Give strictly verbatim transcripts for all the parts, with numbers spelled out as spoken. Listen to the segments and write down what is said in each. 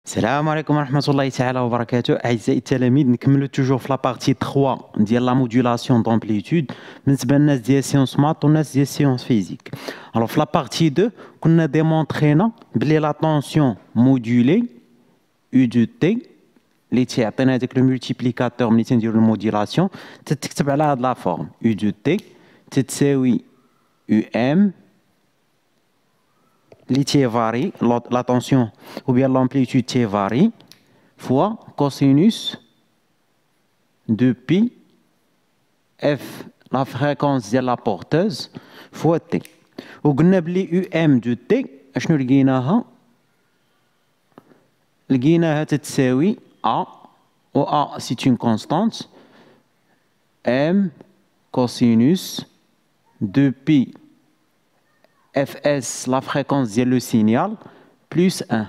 السلام عليكم ورحمة الله تعالى وبركاته. أعزائي التلاميذ، نكملوا توجور في لابارتي ثلاثة ديال لا موديولاسيون دومبليتود بالنسبة للناس ديال سيونس مات والناس ديال سيونس فيزيك. الوغ في لابارتي اثنين كنا ديمونطرينا بلي لا طونسيون مودولي يو دو تي اللي تيعطينا هذاك لو مولتيبليكاتور ملي تنديرو الموديلاسيون تتكتب على هاد لا فورم يو دو تي تتساوي يو ام اللي تيفاري لا طونسيون ou bien l'amplitude تيفاري fois cosinus de pi f la fréquence ديال لا بورتوز fois t. وقلنا بلي يو ام دو تي اشنو لقيناها؟ لقيناها تتساوي a و a c'est une constante m cosinus de pi fs la fréquence ديال لو سينيال plus un.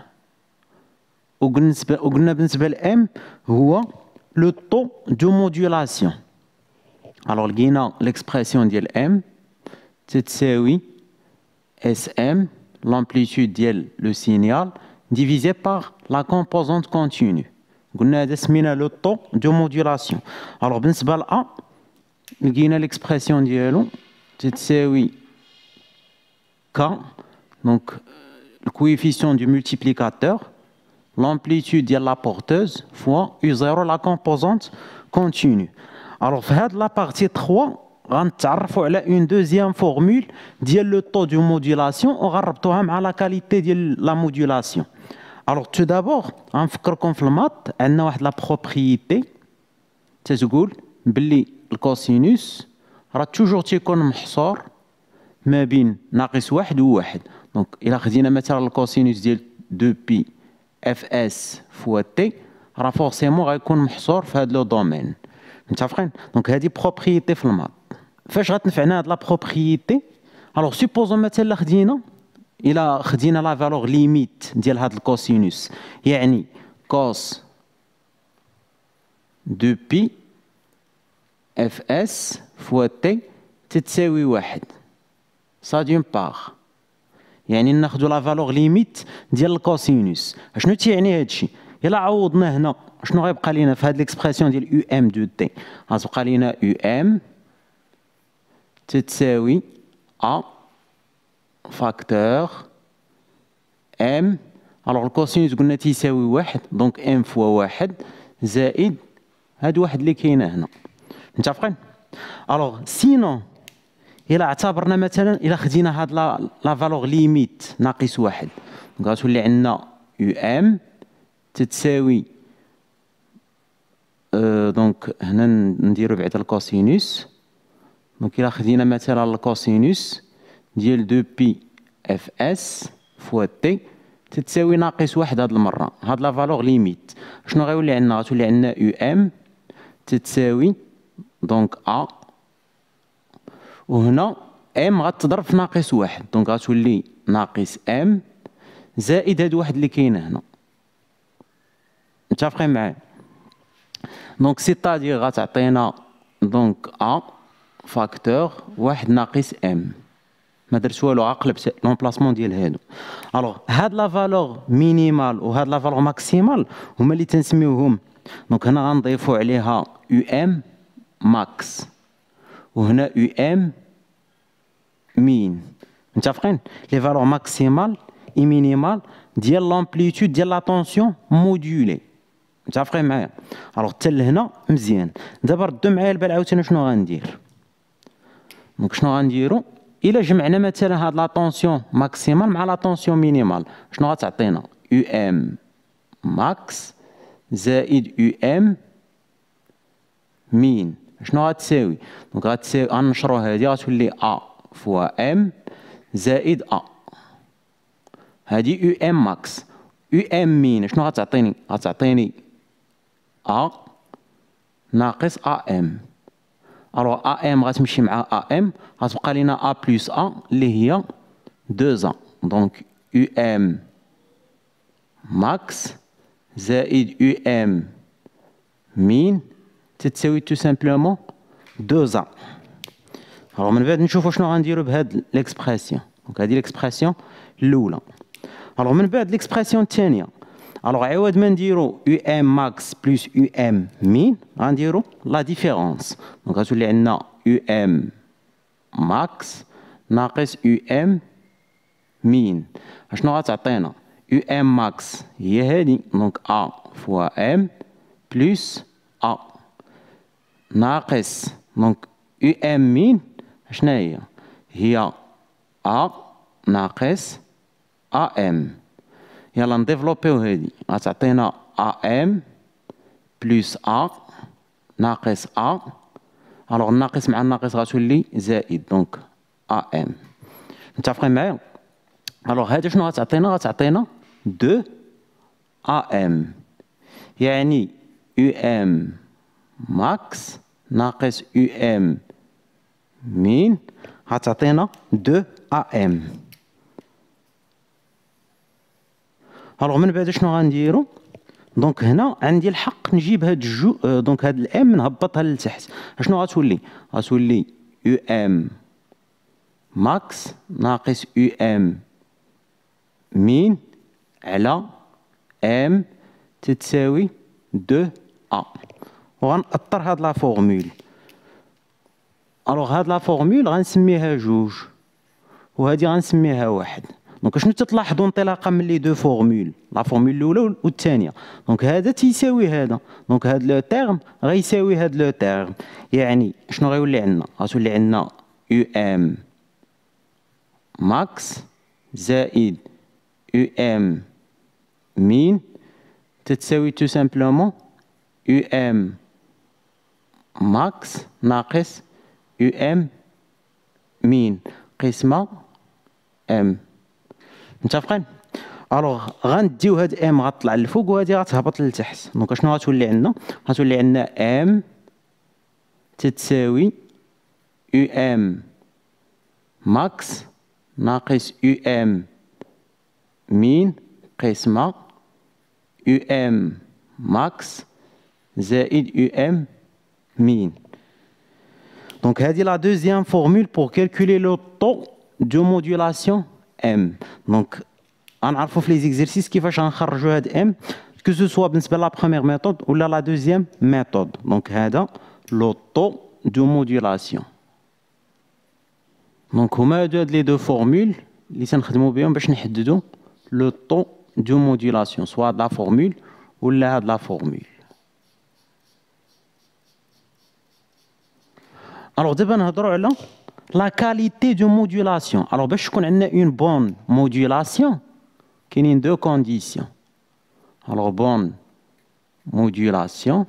وقلنا بالنسبة لإم هو لو طو دو موديولاسيون. alors لقينا l'expression ديال M تتساوي اس ام l'amplitude ديال لو سينيال divisé par la composante continue. قلنا هذا سمينا لو طو دو موديولاسيون. alors بالنسبة ل A لقينا l'expression ديالو تتساوي K, donc le coefficient du multiplicateur, l'amplitude de la porteuse fois U zéro la composante continue. Alors, dans la partie trois, on va une deuxième formule de le taux de modulation, on va rapporter la qualité de la modulation. Alors, tout d'abord, on va confirmer qu'on a la propriété, c'est-à-dire que le cosinus va toujours être محصور ما بين ناقص واحد وواحد. دونك إلا خدينا مثلا الكوسينوس ديال دو بي اف اس فوا تي راه فورسيمون غيكون محصور في هاد لو دومين. متفقين؟ دونك هادي بروبريتي في الماط. فاش غتنفعنا هاد لا بروبريتي؟ الوغ سيبوزون مثلا خدينا إلا خدينا لا فالور ليميت ديال هاد الكوسينوس، يعني كوس دو بي اف اس فوا تي تتساوي واحد. Ça d'une part. يعني ناخذوا لا فالور ليميت ديال الكوسينوس. اشنو تيعني هادشي؟ الا عوضنا هنا شنو غيبقى لينا في هاد ليكسبرسيون ديال يو ام دو تي؟ غتبقى لينا يو ام تتساوي ا فاكتور ام. الوغ الكوسينوس قلنا تيساوي واحد، دونك ام فوا واحد زائد هاد واحد اللي كاينه هنا. متفقين؟ الوغ سينون إلا اعتبرنا مثلا إلا خدينا هاد لا لا فالور ليميت ناقص واحد، غتولي عندنا يو ام تتساوي أه دونك هنا نديرو بعد الكوسينوس. دونك إلا خدينا مثلا الكوسينوس ديال دو بي اف اس فوا تي تتساوي ناقص واحد هاد المرة. هاد لا فالور ليميت شنو غيولي عندنا؟ غتولي عندنا يو ام تتساوي دونك ا وهنا ام غتضرب في ناقص واحد، دونك غتولي ناقص ام زائد هاد واحد اللي كاين هنا. متفقين معايا؟ دونك سيتادير غتعطينا دونك ا فاكتور واحد ناقص ام. ما درت والو، عقلبت لومبلاسمون ديال هادو. الوغ هاد لا فالور مينيمال وهاد لا فالور ماكسيمال هما اللي تنسميوهم. دونك هنا غنضيفو عليها يو ام ماكس وهنا يو ام مين. متفقين؟ لي فالور ماكسيمال اي مينيمال ديال لامبليتود ديال لا طونسيون مودولي. متفقين معايا؟ الوغ حتى لهنا مزيان. دابا ردوا معايا البال عاوتاني شنو غندير. دونك شنو غنديرو؟ الا جمعنا مثلا هاد لا طونسيون ماكسيمال مع لا طونسيون مينيمال شنو غتعطينا؟ يو ام ماكس زائد يو ام مين. شنو غتساوي؟ دونك غتساوي غنشرو هادي غتولي ا فوا ام زائد ا. هادي يو ام ماكس. يو ام مين شنو غتعطيني؟ غتعطيني ا ناقص ا ام. الوغ ا ام غتمشي مع ا ام غتبقى لينا ا بلس ا اللي هي دو ا. دونك يو ام ماكس زائد يو ام مين تتساوي تو سامبلومون دو ا. الوغ من بعد نشوفو شنو غنديرو بهاد ليكسبرسيون. دونك هادي ليكسبرسيون الاولى. الوغ من بعد ليكسبرسيون الثانيه. الوغ عوض ما نديرو يو ام ماكس بلس يو ام مين غنديرو لا ديفيرونس. دونك غتولي عندنا يو ام ماكس ناقص يو ام مين. اشنو غتعطينا؟ يو ام ماكس هي هادي، دونك ا فوا ام بلس ا ناقص دونك يو ام مين شنا هي؟ هي ا ناقص ا ام. يلا نديفلوبيو هادي، غتعطينا ا ام بلس ا ناقص ا. الوغ الناقص مع الناقص غتولي زائد، دونك ا ام. متفقين معايا؟ الوغ هادي شنو غتعطينا؟ غتعطينا دو ا ام، يعني يو ام ماكس ناقص يو ام مين غتعطينا دو ا ام. الوغ من بعد شنو غنديرو؟ دونك هنا عندي الحق نجيب هاد الجو، دونك هاد الام نهبطها لتحت. اشنو غتولي؟ غتولي يو ام ماكس ناقص يو ام مين على ام تتساوي دو ا. وغنأطر هاد لا فورمول. الوغ هاد لا فورمول غنسميها جوج وهادي غنسميها واحد. دونك شنو تتلاحظوا انطلاقا من لي دو فورمول، لا فورمول الاولى والثانيه؟ دونك هذا تيساوي هذا، دونك هاد لو تيرم غيساوي هاد لو تيرم. يعني شنو غيولي عندنا؟ غتولي عندنا يو ام ماكس زائد يو ام مين تتساوي تو سامبلومون يو ام ماكس ناقص يو ام مين قسمة ام. متفقين؟ الوغ غنديو هاد ام غطلع للفوق وهادي غتهبط لتحت. دونك شنو غتولي عندنا؟ غتولي عندنا ام تتساوي يو ام ماكس ناقص يو ام مين قسمة يو ام ماكس زائد يو ام مين. دونك هادي لا دوزيام فورمول بور كالكولي لو طو دو مودولاسيون ام. دونك غنعرفو في لي زيكزيرسيس كيفاش غنخرجو هاد ام، كو سو سوا بالنسبه لا بروميير ميثود ولا لا دوزيام ميثود. دونك هذا لو طو دو مودولاسيون. دونك هما هادو هاد لي دو فورمول اللي تنخدمو بهم باش نحددو لو طو دو مودولاسيون، سوا هاد لا فورمول ولا هاد لا فورمول. الوغ دابا نهضرو على لا كاليتي دو مودولاسيون. الوغ باش تكون عندنا اون بون مودولاسيون كاينين دو كونديسيون. الوغ بون مودولاسيون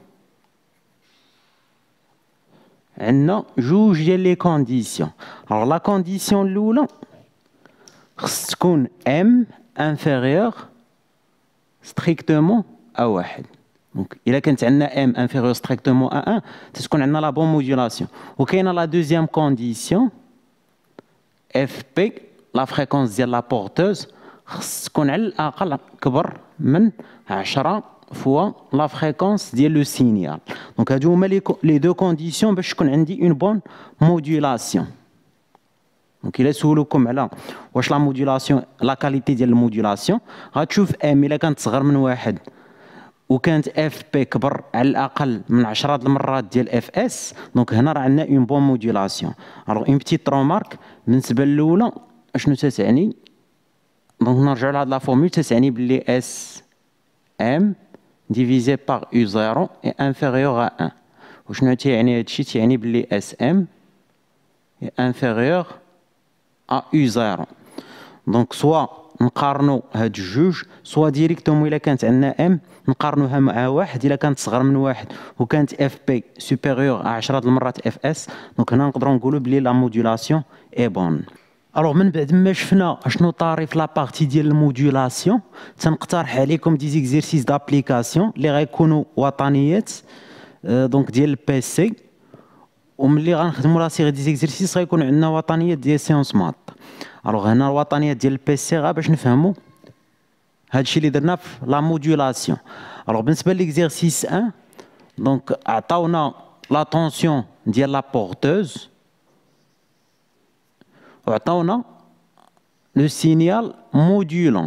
عندنا جوج ديال لي كونديسيون. الوغ لا كونديسيون الاولى خص تكون ام انفيريور ستريكتومون ا واحد. دونك الا كانت عندنا ام انفيريور ستريكتومون ا واحد تتكون عندنا لا بون مودولاسيون. وكاينه لا دوزيام كونديسيون اف بي لا فريكونس ديال لا بورتوز خص تكون على الاقل كبر من عشرة فوا لا فريكونس ديال لو سينيال. دونك هادو هما لي دو كونديسيون باش تكون عندي اون بون مودولاسيون. دونك الا سولوكم على واش لا مودولاسيون لا كاليتي ديال المودولاسيون غتشوف ام الا كانت صغر من واحد وكانت اف بي كبر على الاقل من عشرة د المرات ديال اف اس، دونك هنا راه عندنا اون بون مودولاسيون. الوغ اون بتيت رومارك بالنسبه للاولى اشنو تتعني؟ دونك نرجعو لهاد لا فورمول تتعني بلي اس ام ديفيزي باغ يو زيرو اي انفيريور ا واحد. وشنو تيعني هادشي؟ تيعني بلي اس ام اي انفيريور ا يو زيرو. دونك سوا نقارنو هاد الجوج، سوا ديريكتومون الا كانت عندنا ام نقارنوها مع واحد الا كانت صغر من واحد وكانت اف بي سوبيريور ا عشرة د المرات اف اس. دونك هنا نقدروا نقولوا بلي لا مودولاسيون اي بون. الوغ من بعد ما شفنا اشنو طاري في لا بارتي ديال المودولاسيون، تنقترح عليكم دي زيكزيرسيس دابليكاسيون اللي غيكونوا وطنيات دونك ديال البي سي. وملي غنخدموا لا سيغي دي زيكزيرسيس غيكون عندنا وطنيات ديال سيونس مات. الوغ هنا الوطنيات ديال البي سي غا باش نفهموا هادشي اللي درنا في لا مودولاسيون. الوغ بالنسبه ليكزيرسيس واحد دونك عطاونا لا طونسيون ديال لا بورتوز وعطاونا لو سينيال مودولون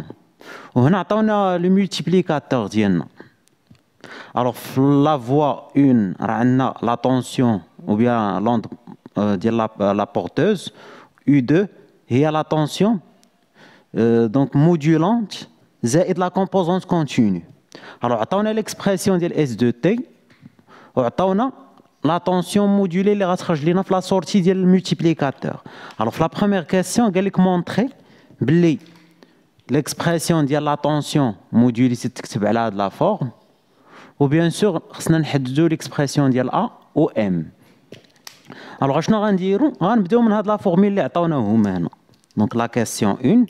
وهنا عطاونا لو مولتيبليكاتور ديالنا. الوغ في لا فوا اون راه عندنا لا طونسيون او بيان لوند ديال لا بورتوز. يو اثنين هي لا طونسيون دونك مودولونت زائد لا كومبوزونت كونتينيو. الوغ عطاونا ليكسبرسيون ديال اس دو تي وعطاونا لا طونسيون مودولي اللي غتخرج لينا في لا سورتي ديال المولتيبليكاتور. الوغ في لا بروميير كيسيون قال لك مونطري بلي ليكسبرسيون ديال لا طونسيون مودولي تتكتب على هاد لا فورم، و بيان سور خصنا نحددو ليكسبرسيون ديال ا و ام. الوغ شنو غنديرو؟ غنبداو من هاد لا فورميل اللي عطاونا هما هنا. دونك لا كيسيون واحد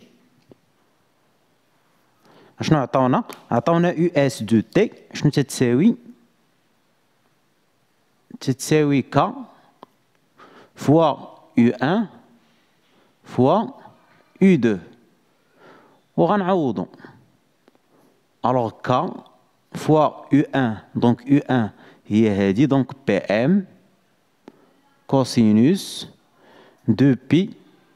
شنو عطاونا؟ عطاونا يو اس دو تي شنو تتساوي؟ تتساوي ك فوا يو واحد فوا يو اثنين وغنعوضو. الوغ ك فوا يو واحد دونك يو واحد هي هادي دونك بي ام كوسينوس دو بي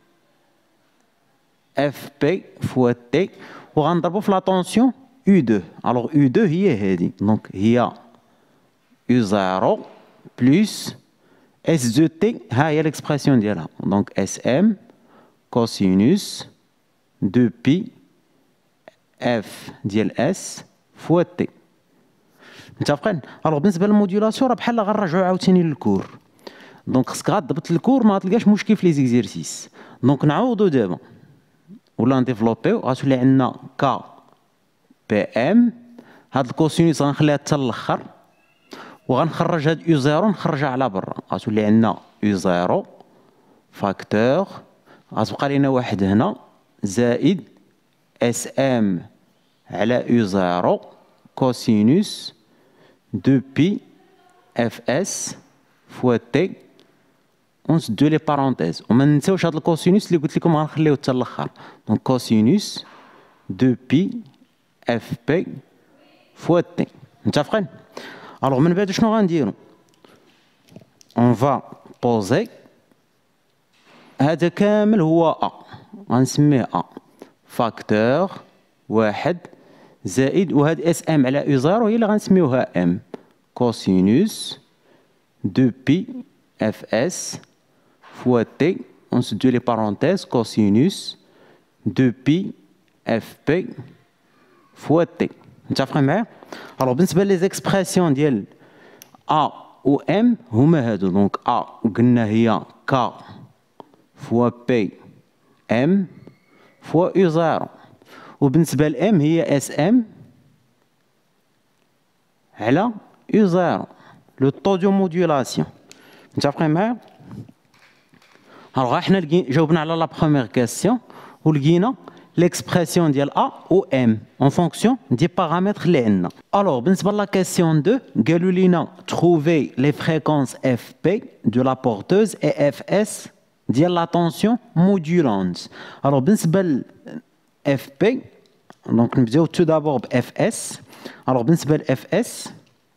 اف بي فوا تي وغنضربو في لا طونسيون يو اثنين. الوغ يو اثنين هي هادي دونك هي يو صفر بلس اس دو تي ها هي ليكسبرسيون ديالها دونك اس ام كوسينوس دو بي اف ديال اس فوا تي. متفقين؟ الوغ بالنسبه للموديولاسيون راه بحال غنرجعو عاوتاني للكور. دونك خصك غتضبط الكور ما غتلقاش مشكل في لي زيكزيرسيس. دونك نعوضو دابا ولا نديفلوبيو غتولي عندنا ك بي ام هاد الكوسينوس غنخليها حتى الاخر وغنخرج هاد يو صفر نخرجها على برا غتولي عندنا يو صفر فاكتور غتبقى لينا واحد هنا زائد اس ام على يو صفر كوسينوس دو بي اف اس فوا تي ونسدو لي بارونتيز وما ننساوش هاد الكوسينوس اللي قلت لكم غنخليوه حتى الاخر. دونك كوسينوس دو بي اف بي فوا تي. متفقين؟ الوغ من بعد شنو غنديرو؟ اون فا بوزي هذا كامل هو ا غنسميه ا فاكتور واحد زائد وهاد اس ام على يو صفر هي اللي غنسميوها ام كوسينوس دو بي اف اس فوا تي ونسدو لي بارونتيز كوسينوس دو بي اف بي فوا تي. متفقين معايا؟ الوغ بالنسبه لي زيكسبرسيون ديال ا و ام هما هادو. دونك ا قلنا هي ك فوا بي ام فوا يو صفر وبالنسبه لام هي اس ام على يو صفر لو طو دو موديولاسيون. متفقين معايا؟ الوغ حنا جاوبنا على لا بروميير كيسيون ولقينا l'expression ديال A و M en fonction des paramètres اللي عندنا. Alors بالنسبة لا question deux قالوا لينا trouver les fréquences F P de la porteuse et F S ديال la tension modulante. Alors بالنسبة ل F P donc نبداو tout d'abord ب F S. Alors بالنسبة ل F S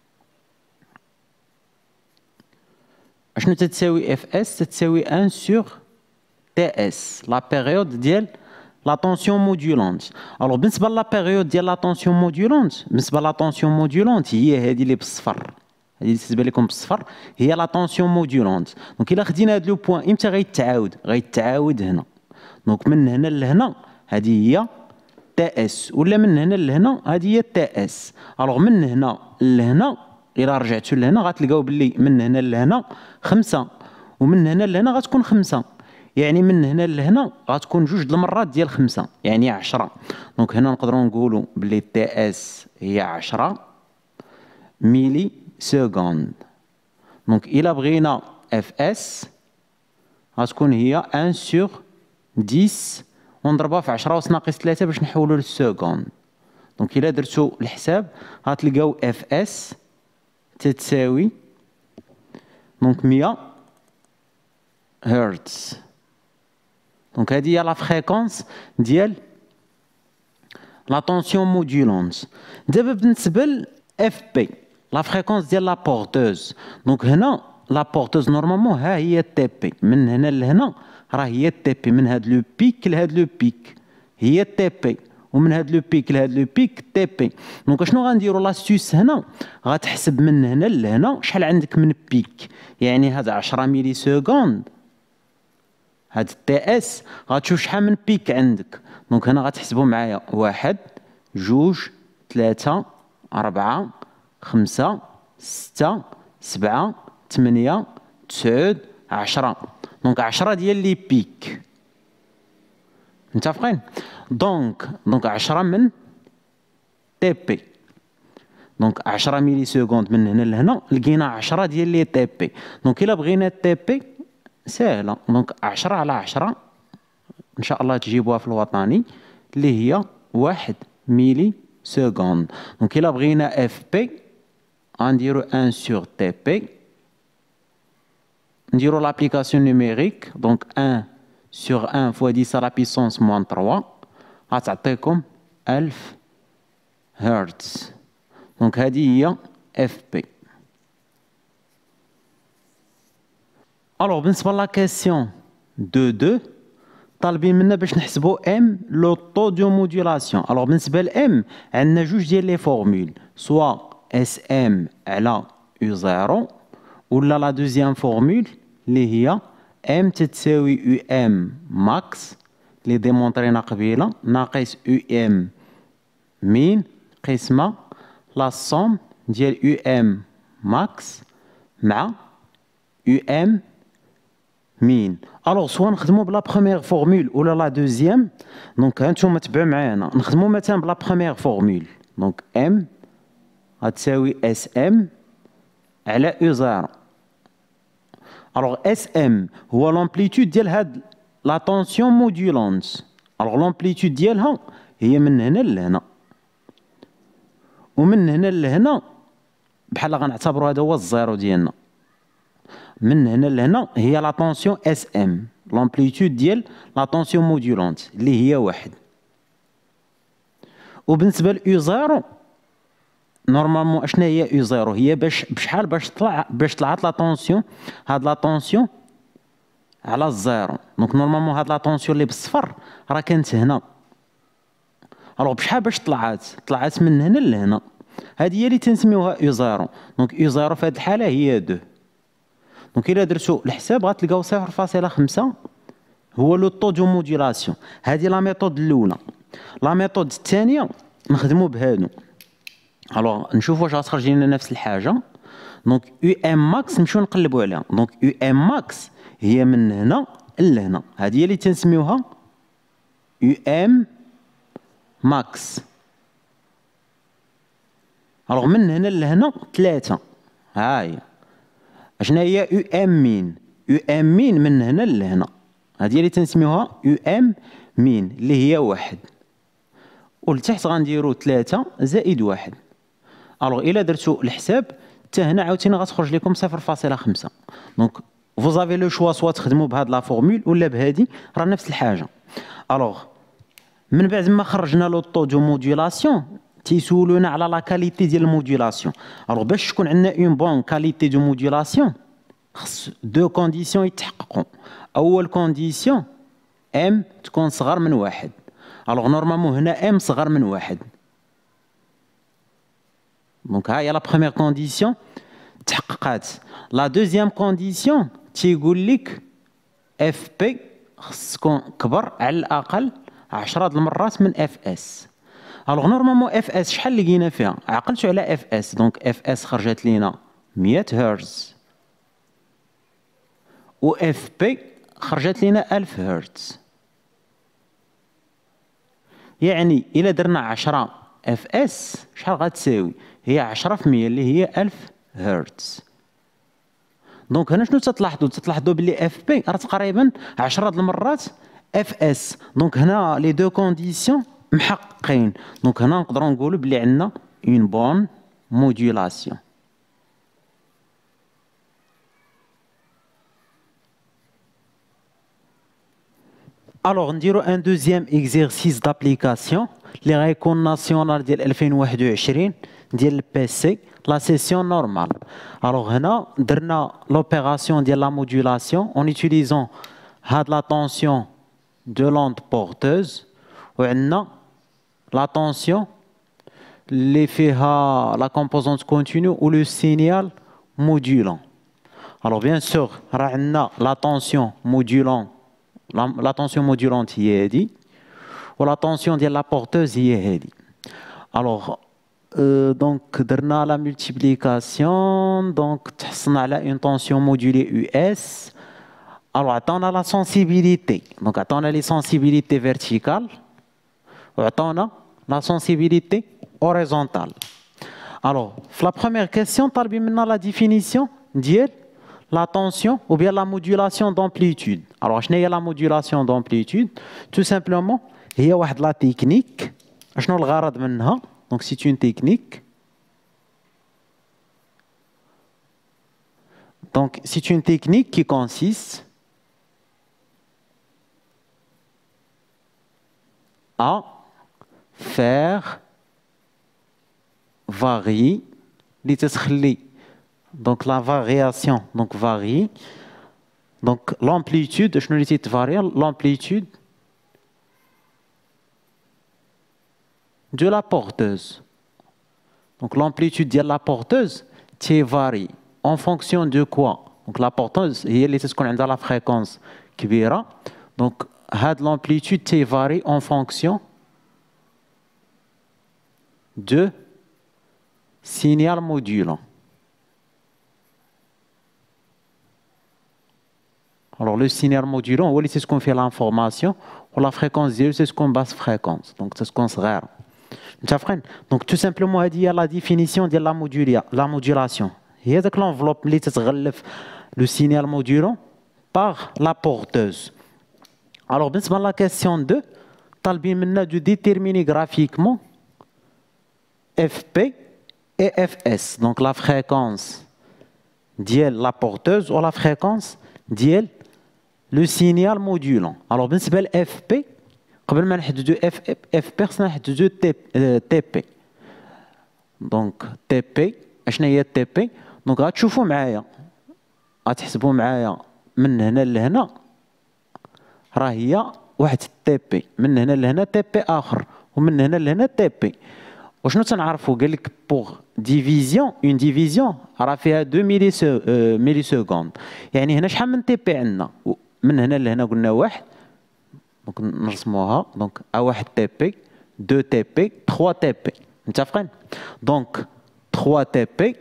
شنو تتساوي F S؟ تتساوي un sur T S la période ديال la tension modulante. Alors بالنسبة لا بيريود ديال لا tension modulante بالنسبة لا tension modulante هي هذه اللي بالصفر هذه اللي تتبان لكم بالصفر هي لا tension modulante. دونك إلا خدينا هذا لو بوان إمتى غيتعاود؟ غيتعاود هنا. دونك من هنا لهنا هذه هي تي اس ولا من هنا لهنا هذه هي تي اس. الوغ من هنا لهنا إلا رجعتو لهنا غتلقاو باللي من هنا لهنا خمسة ومن هنا لهنا غتكون خمسة يعني من هنا لهنا غتكون جوج د المرات ديال خمسة يعني عشرة. دونك هنا نقدروا نقولوا بلي تي اس هي عشرة ميلي سكوند. دونك الا بغينا اف اس غتكون هي un sur dix ونضربها في عشرة أس ناقص ثلاثة باش نحولوا للسكوند. دونك الا درتو الحساب غتلقاو اف اس تتساوي دونك مية هرتز. دونك هذه هي لا فريكونس ديال لا طونسيون مودولونت. دابا بالنسبه ل اف بي لا فريكونس ديال لا بورتوز. دونك هنا لا بورتوز نورمالمون ها هي تي بي من هنا لهنا راه هي تي بي من هاد لو بيك لهاد لو بيك هي تي بي ومن هاد لو بيك لهاد لو بيك تي بي. دونك شنو غنديرو لاستيوس هنا؟ غتحسب من هنا لهنا شحال عندك من بيك، يعني هاد عشرة ميلي سكوند هاد تي اس غتشوف شحال من بيك عندك. دونك هنا غتحسبوا معايا واحد جوج ثلاثة أربعة خمسة ستة سبعة ثمانية تسعود عشرة. دونك عشرة ديال لي بيك، متفقين؟ دونك دونك عشرة من تي بي. دونك عشرة ميلي سكوند من هنا لهنا لقينا عشرة ديال لي تي بي. دونك الا بغينا تي بي ساهله، دونك عشرة على عشرة ان شاء الله تجيبوها في الوطني اللي هي واحد ميلي سكوند. دونك الا بغينا اف بي غنديرو واحد سور تي بي، نديرو لابليكاسيون نيميريك. دونك واحد سور واحد فوا دix على بيسونس موان ثلاثة غتعطيكم ألف هرتز. دونك هذه هي اف بي. الوغ بالنسبه لا كيسيون دو دو طالبين منا باش نحسبوا ام لو طو دو موديولاسيون. الوغ بالنسبه لام عندنا جوج ديال لي فورمول، سوا اس ام على يو صفر ولا لا دوزيام فورمول اللي هي ام تتساوي يو ام ماكس اللي ديمونطرينا قبيله ناقص يو ام مين قسمه لا سوم ديال يو ام ماكس مع يو ام مين. الوغ سوا نخدمو بلا بروميير فورمول ولا لا دوزيام. دونك هانتوما تبعوا معايا هنا نخدمو مثلا بلا بروميير فورمول. دونك ام غتساوي اس ام على يو صفر. الوغ اس ام هو لامبليتود ديال هاد لا طونسيون موديولونت. الوغ لامبليتود ديالها هي من هنا لهنا، ومن هنا لهنا بحال غنعتبروا هذا هو الزيرو ديالنا. من هنا لهنا هي لا طونسيون اس ام، لامبليتود ديال لا طونسيون موديولونت اللي هي واحد. وبالنسبه ليو صفر نورمالمون اشنا هي يو صفر؟ هي باش بشحال باش طلع باش طلعت لا طونسيون، هاد لا طونسيون على الزيرو. دونك نورمالمون هاد لا طونسيون اللي بالصفر راه كانت هنا. الوغ بشحال باش طلعت؟ طلعت من هنا لهنا، هذه هي اللي تنسميوها يو صفر. دونك يو صفر في هذه الحاله هي دو. دونك الا درتو الحساب غتلقاو صفر فاصلة خمسة هو لو طو دو موديولاسيون. هذه لا ميثود الاولى. لا ميثود الثانيه نخدمو بهادو. الوغ نشوفوا واش غتخرج لنا نفس الحاجه. دونك يو ام ماكس نمشيو نقلبوا عليها. دونك يو ام ماكس هي من هنا لهنا، هذه هي اللي تنسميوها يو ام ماكس. الوغ من هنا لهنا ثلاثة، ها هي اشنا هي يو ام مين. يو ام مين من هنا لهنا، هذه هي اللي تنسميوها يو ام مين اللي هي واحد. ولتحت غنديرو ثلاثة زائد واحد. الوغ الا درتو الحساب حتى هنا عاوتاني غتخرج لكم صفر فاصلة خمسة. دونك فوزافي لو شوا سوا تخدموا بهاد لا فورمول ولا بهادي، راه نفس الحاجه. الوغ من بعد ما خرجنا لو طو دو موديولاسيون تيسولونا على لا كاليتي ديال الموديولاسيون. الوغ باش تكون عندنا اون بون كاليتي دو موديولاسيون خص دو كونديسيون يتحققوا. اول كونديسيون ام تكون صغر من واحد. الوغ نورمالمون هنا ام صغر من واحد. دونك ها هي لا بروميير كونديسيون تحققات. لا دوزيام كونديسيون تيقول لك اف بي خص تكون كبر على الاقل عشرة د المرات من اف اس. الوغ نورمالمون اف اس شحال لقينا فيها؟ عقلتو على اف اس. دونك اف اس خرجت لينا مية هرتز، و اف بي خرجت لينا ألف هرتز. يعني الا درنا عشرة اف اس شحال غتساوي؟ هي عشرة في مية اللي هي ألف هرتز. دونك هنا شنو تتلاحظوا؟ تتلاحظوا بلي اف بي راه تقريبا عشرة د المرات اف اس. دونك هنا لي دو كونديسيون محققين. دونك هنا نقدروا نقولوا بلي عندنا اون بون موديولاسيون. الوغ نديرو ان دوزيام اكزرسيس دابليكاسيون اللي غيكون ناسيونال ديال ألفين وواحد وعشرين ديال البي سي لا سيسيون نورمال. الوغ هنا درنا لوبيراسيون ديال لا موديولاسيون اون la tension, l'effet la composante continue ou le signal modulant. Alors bien sûr, la tension modulant, la, la tension modulante est dit, ou la tension de la porteuse est dit. Alors euh, donc درنا la multiplication, donc تحصلنا على une tension modulée U S. Alors عطانا la sensibilité, donc عطانا les sensibilités verticales, وعطانا la sensibilité horizontale. Alors, la première question, طالبين منا la définition ديال la tension ou bien la modulation d'amplitude. Alors, شنو هي la modulation d'amplitude? Tout simplement, هي واحد la technique. شنو الغرض منها? Donc, c'est une technique. Donc, c'est une technique qui consiste à faire varier les تتخلي donc la variation donc varie donc l'amplitude شنو اللي تتفاري l'amplitude de la porteuse. Donc l'amplitude de la porteuse varie en fonction de quoi? Donc la porteuse هي اللي تكون عندها la fréquence كبيرة. Donc هاد l'amplitude varie en fonction de signal modulant. Alors le signal modulant, c'est ce qu'on fait l'information, ou la fréquence zéro, c'est ce qu'on basse fréquence. Donc c'est ce qu'on se rare. Donc tout simplement, il y a la définition de la, modula la modulation. Il y a l'enveloppe qui le signal modulant par la porteuse. Alors, dans la question deux, talbin maintenant de déterminer graphiquement F P et F S. Donc la fréquence de la porteuse ou la fréquence de le signal modulant. Alors, dans le F P, قبل ما نحددو F P خصنا نحددو T P. Donc T P اشنا هي T P؟ دونك غتشوفوا معايا غتحسبوا معايا من هنا لهنا راه هي واحد T P، من هنا لهنا T P آخر، ومن هنا لهنا T P. وشنو تنعرفوا؟ قال لك بوغ ديفيزيون اون ديفيزيون راه فيها دو ميلي ميلي سكوند. يعني هنا شحال من T P عندنا؟ من هنا لهنا قلنا واحد، دونك نرسموها. دونك ا واحد T P، deux T P، trois T P. متفقين؟ دونك trois T P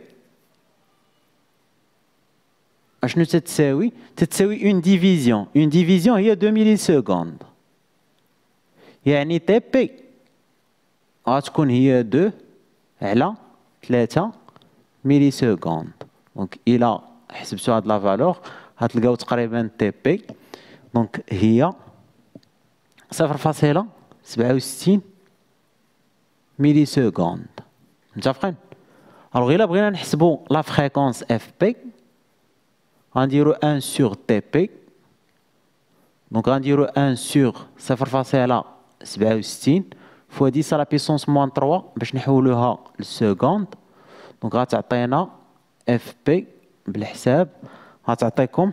اشنو تتساوي؟ تتساوي اون ديفيزيون. اون ديفيزيون هي deux ميلي سكوند. يعني T P غتكون هي deux على ثلاثة ميلي سكوند. دونك الى حسبتو هاد لا فالور غتلقاو تقريبا T P دونك هي صفر فاصلة سبعة وستين ميلي سكوند. متفقين؟ الوغ إلا بغينا نحسبو لا فريكونس اف بي غنديرو واحد سور تي بي. دونك غنديرو واحد سور صفر فاصلة سبعة وستين فوا ديس على بيسونس موان ثلاثة باش نحولوها للسكوند. دونك غتعطينا اف بي بالحساب غتعطيكم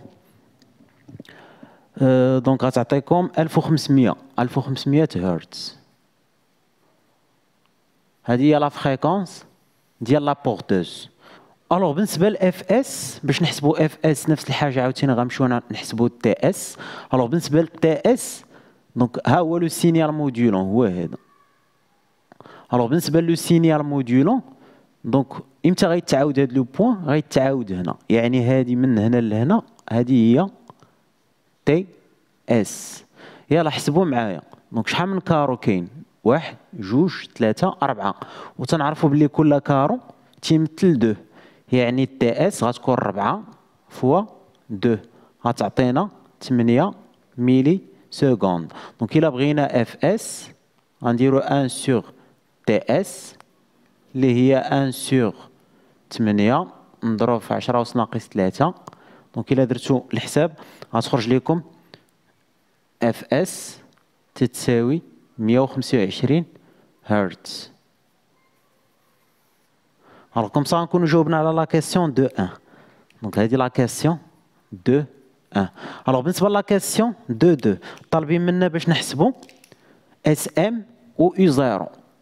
دونك غتعطيكم ألف وخمسمية ألف وخمسمية هرتز. هذه هي لا فريكونس ديال لا بورتوز. الوغ بالنسبه لاف اس باش نحسبوا اف اس نفس الحاجه عاوتاني غنمشيو نحسبوا تي اس. الوغ بالنسبه للتي اس دونك ها هو لو سينيال مودولون هو هذا. الوغ بالنسبه لو سينيال مودولون دونك امتى غيتعاود هذا لو بوين؟ غيتعاود هنا. يعني هذه من هنا لهنا هذه هي تي اس. يلا حسبوا معايا. دونك شحال من كارو كاين؟ واحد جوج ثلاثة أربعة، وتنعرفوا بلي كل كارو تيمثل دو. يعني تي اس غتكون ربعة فوا دو غتعطينا ثمانية ميلي سكوند. دونك إلا بغينا اف اس غنديرو واحد سور تي اس اللي هي واحد سور ثمانية نضرب في عشرة أس ناقص ثلاثة. دونك إلا درتو الحساب غتخرج لكم اف اس تتساوي مية وخمسة وعشرين هرتز. Alors comme ça نكونو جاوبنا على لا كيسيون دو واحد. دونك هذه لا كيسيون دو واحد. Alors بالنسبه لا كيسيون دو اثنين طالبين منا باش نحسبوا اس ام و يو صفر.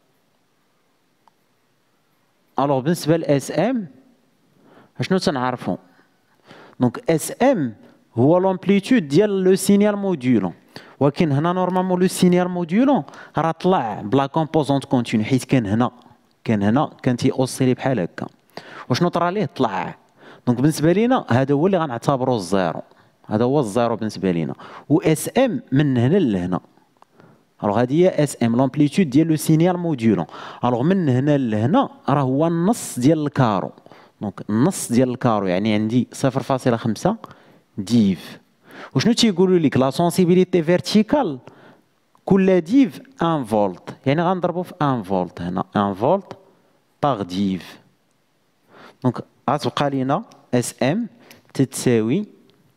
الوغ بالنسبه ل اس ام اشنو تنعرفو؟ دونك اس ام هو لومبليتود ديال لو سينيال مودولون، ولكن هنا نورمالمون لو سينيال مودولون راه طلع بلا كومبوزونت كونتينيو، حيت كان هنا كان هنا كان تي اوسيلي بحال هكا، وشنو طرا ليه؟ طلع. دونك بالنسبه لينا هذا هو اللي غنعتبرو الزيرو، هذا هو الزيرو بالنسبه لينا. و اس ام من هنا لهنا، الوغ هادي هي اس ام لومبليتود ديال لو سينيال مودولون. الوغ من هنا لهنا راه هو النص ديال الكارو، دونك النص ديال الكارو يعني عندي صفر فاصلة خمسة ديف. وشنو تيقولوا لك؟ لا سونسيبيليتي فيرتيكال كل ديف واحد فولت، يعني غنضربو في واحد فولت هنا، واحد فولت باغ ديف. دونك غتبقى لينا اس ام تتساوي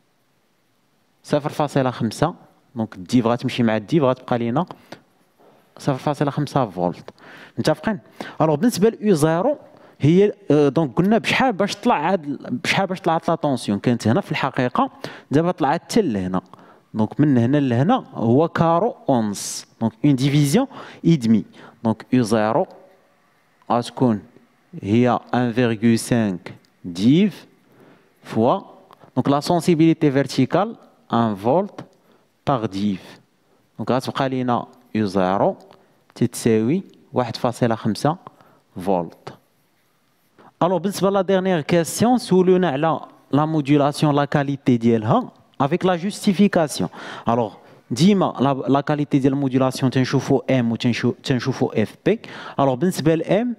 صفر فاصلة خمسة، دونك الديف غتمشي مع الديف غتبقى لينا صفر فاصلة خمسة فولت. متفقين؟ الوغ بالنسبه ل يو زيرو هي دونك قلنا بشحال باش طلع هاد بشحال باش طلعت لا طونسيون، كانت هنا في الحقيقه، دابا طلعت حتى لهنا. دونك من هنا لهنا هو كارو اونس، دونك اون ديفيزيون اي دمي. دونك يو زيرو غتكون هي واحد فاصلة خمسة ديف فوا دونك لا سونسيبيليتي فيرتيكال واحد فولت باغ ديف. دونك غتبقى لينا يو زيرو تتساوي واحد فاصلة خمسة فولت. الوغ بالنسبه لا ديرنيير كيسيون سولونا على لا موديولاسيون لا كاليتي ديالها افيك لا جوستيفيكاسيون. الوغ ديما لا كاليتي ديال الموديولاسيون تنشوفو ام و تنشوفو اف بي. الوغ بالنسبه ل ام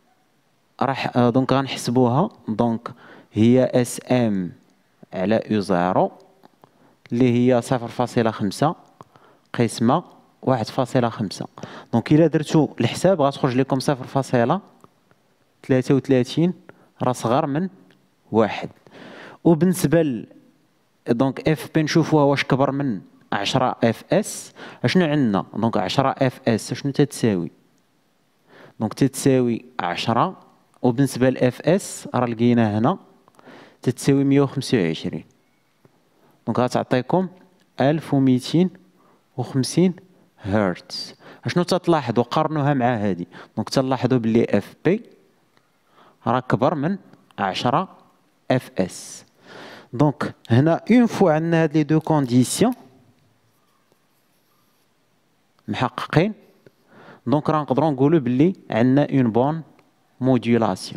راح دونك غنحسبوها، دونك هي اس ام على يو زيرو اللي هي صفر فاصلة خمسة قسمة واحد فاصلة خمسة. دونك إلا درتو الحساب غتخرج لكم صفر فاصلة ثلاثة وثلاثين، راه صغر من واحد. وبالنسبة ل دونك اف بي نشوفوها واش كبر من عشرة اف اس. اشنو عندنا؟ دونك عشرة اف اس شنو تتساوي؟ دونك تتساوي عشرة، وبالنسبة لاف اس راه لقينا هنا تتساوي مية وخمسة وعشرين، دونك غتعطيكم ألف وميتين وخمسين هرتز. اشنو تتلاحظوا؟ قارنوها مع هادي، دونك تلاحظوا بلي اف بي راه كبر من عشرة اف اس. دونك هنا اون فوا عندنا هاد لي دو كونديسيون محققين، دونك راه نقدروا نقولوا بلي عندنا اون بون موديولاسيون.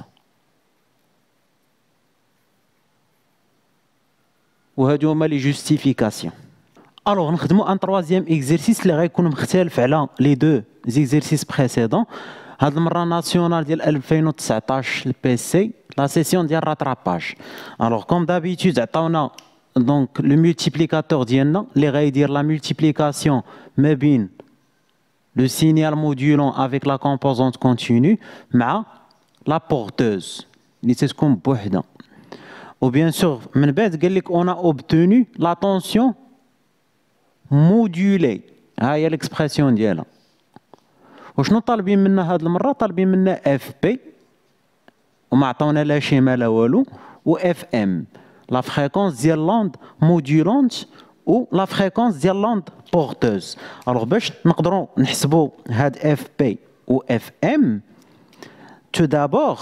وهادو هما لي جوستيفيكاسيون. الوغ نخدمو ان تروازيام اكزرسيس اللي غيكون مختلف على لي دو زيكزرسيس بريسيدون. هاد المره ناسيونال ديال ألفين وتسعطاش البي سي لا سيسيون ديال راتراباج. الوغ كوم دابيتود عطاونا دونك لو مولتيبليكاتور ديالنا اللي غيدير لا مولتيبليكاسيون ما بين لو سينيال مودولون افيك لا كومبوزونت كونتينيو مع لا بورتوز اللي تتكون بوحدها. و بيان سور من بعد قال لك اون اوبتوني لا طونسيون مودولي، ها هي ليكسبرسيون ديالها. وشنو طالبين منا هاد المره؟ طالبين منا اف بي وما عطاونا لا شيما لا والو، و اف ام لا فريكونس ديال لاند مودولونت و لا فريكونس ديال لاند بورتوز. الوغ باش نقدروا نحسبوا هاد اف بي و اف ام تو دابور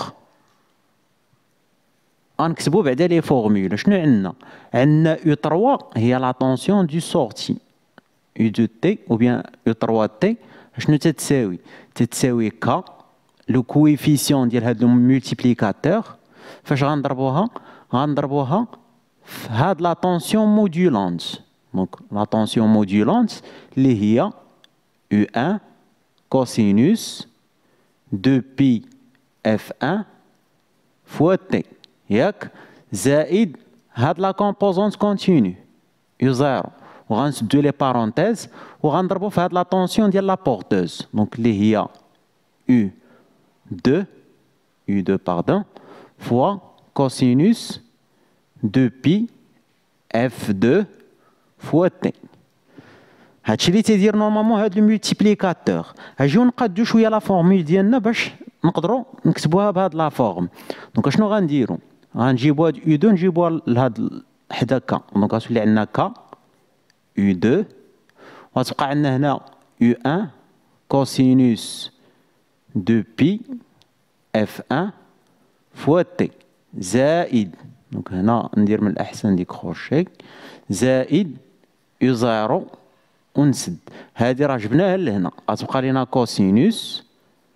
غنكتبوا بعدا لي فورمول. شنو عندنا؟ عندنا يو ثلاثة هي لا طونسيون دو سورتي، يو اثنين تي ou bien يو ثلاثة تي شنو تتساوي؟ تتساوي ك لو كويفيسيون ديال هاد المولتيبليكاتور. فاش غنضربوها؟ غنضربوها في هاد لا طونسيون مودولونت، دونك لا طونسيون مودولونت اللي هي يو واحد كوسينوس دو بي اف واحد فوا تي، ياك زائد هاد لا كومبوزونت كونتينيو يو زيرو، وغنسدو لي بارونتيز وغنضربو في هاد لا طونسيون ديال لا بورتوز، دونك اللي هي يو اثنين يو اثنين باردون فوا كوسينوس دو بي اف اثنين فوا تي. هادشي اللي تيدير نورمالمون هاد لو مولتيبليكاتور. اجيو نقادو شويه لا فورمول ديالنا باش نقدروا نكتبوها بهاد لا فورم. دونك اشنو غنديرو؟ غنجيبو هاد يو اثنين نجيبوها لهاد حدا كا، دونك غتولي عندنا كا يو اثنين، وغتبقى عندنا هنا يو واحد كوسينوس دو بي اف واحد فوا تي زائد، دونك هنا ندير من الأحسن ديك كروشي، زائد يو زيرو ونسد. هادي راه جبناها لهنا، غتبقى لينا كوسينوس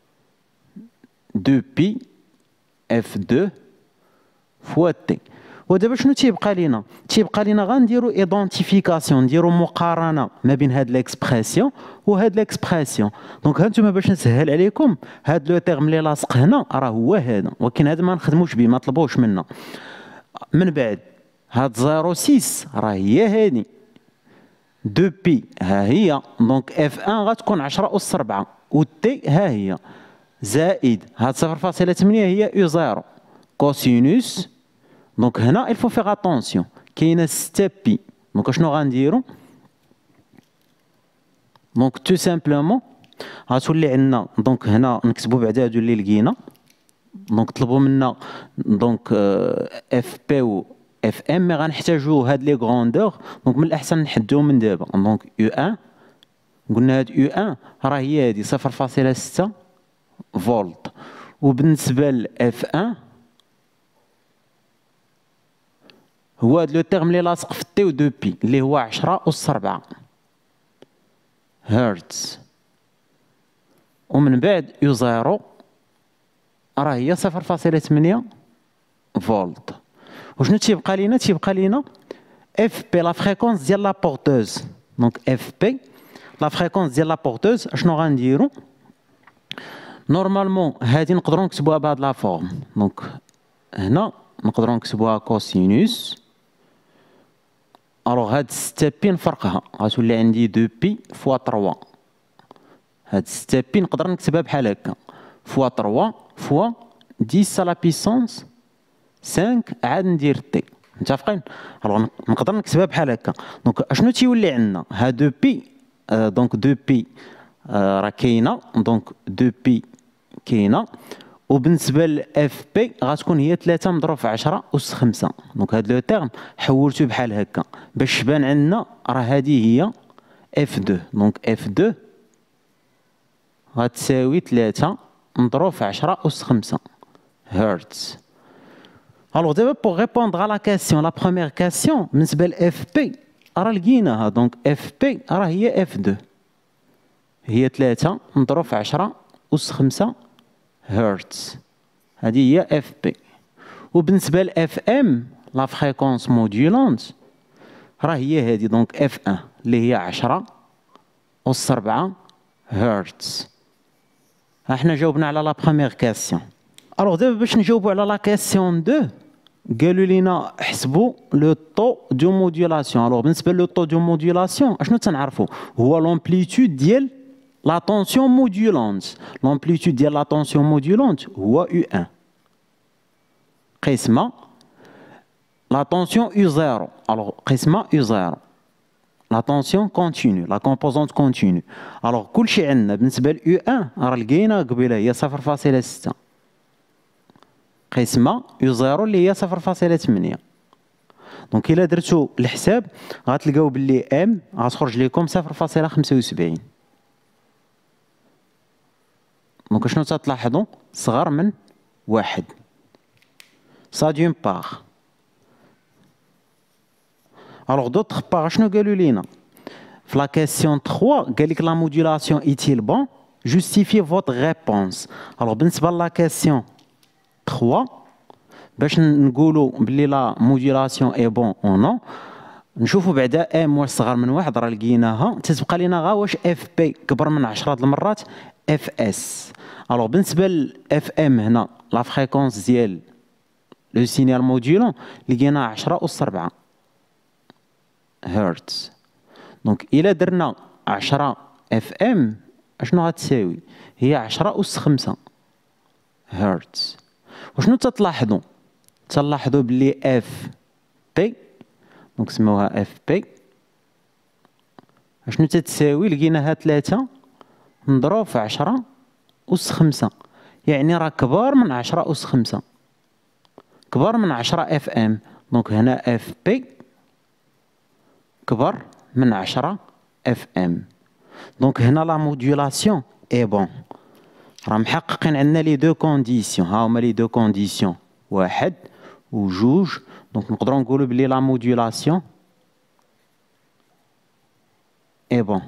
دو بي اف دو فوا تي. ودابا شنو تيبقى لينا؟ تيبقى لينا غنديرو ايدونتيفيكاسيون، نديرو مقارنه ما بين هاد ليكسبرسيون وهاد ليكسبرسيون. دونك هانتوما باش نسهل عليكم، هاد لو تيرم اللي لاصق هنا راه هو هذا، ولكن هذا ما نخدموش به، ما طلبوش منا. من بعد هاد زيرو ستة راه هي هادي دو بي ها هي، دونك اف واحد غتكون عشرة أس أربعة، و تي ها هي زائد هاد صفر فاصلة ثمانية هي يو زيرو كوسينوس. دونك هنا الفو فيغ اتونسيون، كاينه ستة بي. دونك اشنو غنديرو؟ دونك تو سامبلومون غتولي عندنا، دونك هنا نكتبو بعدا هادو اللي لقينا. دونك طلبوا منا دونك اف بي و اف ام، مي غنحتاجو هاد لي غروندور، دونك من الاحسن نحدوهم من دابا. دونك يو واحد قلنا هاد يو واحد راه هي هادي صفر فاصلة ستة فولت، وبالنسبه لاف واحد هو هاد لو تيرم اللي لاصق في تي و دو بي اللي هو عشرة أس أربعة هرتز، ومن بعد يو زيرو راه هي صفر فاصلة ثمانية فولت. وشنو تيبقى لينا؟ تيبقى لينا اف بي لا فريكونس ديال لا بورتوز. دونك اف بي لا فريكونس ديال لا بورتوز اشنو غنديرو؟ نورمالمون هادي نقدروا نكتبوها بهاد لا فورم. دونك هنا نقدروا نكتبوها كوسينوس، الوغ هاد ستة بي نفرقها غتولي عندي دو بي فوا تروا. هاد ستة بي نقدر نكتبها بحال هكا فوا تروا فوا ديس على بيسونس خمسة عاد ندير تي. متفقين؟ الوغ نقدر نكتبها بحال هكا. دونك اشنو تيولي عندنا؟ ها دو بي آه دونك دو بي آه راه كاينه، دونك دو بي كاينه، وبالنسبه لاف بي غتكون هي ثلاثة مضروب في عشرة أس خمسة. دونك هاد لو تيرم حولته بحال هكا باش تبان عندنا راه هادي هي اف اثنين. دونك اف اثنين غتساوي ثلاثة مضروب في عشرة أس خمسة هرتز. الوغ دابا بوغ ريبوندغ على لا كاسيون، لا بروميير كاسيون بالنسبه لاف بي راه لقيناها. دونك اف بي راه هي اف اثنين هي ثلاثة مضروب في عشرة أس خمسة هرتز، هذه هي اف بي. وبالنسبه لاف ام لا فريكونس موديولونت راه هي هذه، دونك اف واحد اللي هي عشرة أس أربعة هرتز. ها حنا جاوبنا على لا بروميير كاسيون. الوغ دابا باش نجاوبو على لا كاسيون اثنين قالوا لينا حسبوا لو طو دو موديولاسيون. الوغ بالنسبه لو طو دو موديولاسيون اشنو تنعرفوا؟ هو لومبليتود ديال لا طونسيون موديولونت. لومبليتود ديال لا طونسيون موديولونت هو يو واحد قسمه لا طونسيون يو زيرو. الوغ قسمه يو زيرو لا طونسيون كونتينيو، لا كومبوزونت كونتينيو. الوغ كلشي عندنا بالنسبه ل يو واحد راه لقينا قبيله هي صفر فاصلة ستة قسمه يو زيرو اللي هي صفر فاصلة ثمانية. دونك الا درتو الحساب غتلقاو باللي ام غتخرج لكم صفر فاصلة خمسة وسبعين. دونك شنو تتلاحظوا؟ صغر من واحد. سا دون باغ. الوغ دوطخ باغ شنو قالوا لينا؟ في لا كيسيون ثلاثة قال لك لا موديولاسيون ايتيل بون جوستيفي فوتر ريبونس. الوغ بالنسبه لا كيسيون ثلاثة باش نقولوا بلي لا موديولاسيون اي بون او نو نشوفوا بعدا ام واش صغر من واحد راه لقيناها. تتبقى لينا غا واش اف بي كبر من عشرة د المرات اف اس. الوغ بالنسبه لاف ام هنا لا فريكونس ديال لو سينيال موديولون لقينا عشرة أس أربعة هرتز. دونك الا درنا عشرة اف ام اشنو غتساوي؟ هي عشرة أس خمسة هرتز. وشنو تتلاحظوا؟ تلاحظوا بلي اف بي دونك سموها اف بي اشنو تتساوي؟ لقيناها ثلاثة مضروب في عشرة أس خمسة، يعني راه كبار من عشرة أس خمسة، كبار من عشرة اف ام. دونك هنا اف بي كبر من عشرة اف ام. دونك هنا لا موديولاسيون اي بون، راه محققين عندنا لي دو كونديسيون. ها هما لي دو كونديسيون واحد وجوج. دونك نقدروا نقولوا بلي لا موديولاسيون اي بون.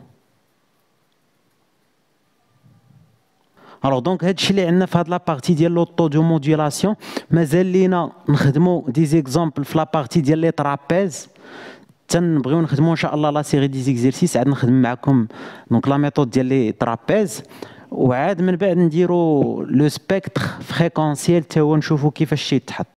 الوغ دونك هادشي اللي عندنا في هاد لابارتي ديال لوطو دو موديولاسيون. مازال لينا نخدموا دي زيكزامبل في لابارتي ديال لي ترابيز، تنبغيو نخدموا ان شاء الله لا سيري دي زيكزيرسيس. عاد نخدم معكم دونك لا ميثود ديال لي ترابيز، وعاد من بعد نديرو لو سبيكتر فريكونسيال تا هو نشوفوا كيفاش تيتحط.